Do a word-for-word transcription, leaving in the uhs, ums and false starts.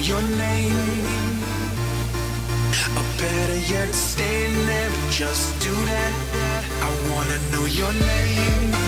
your name. Or better yet, stay there, just do that. I wanna know your name.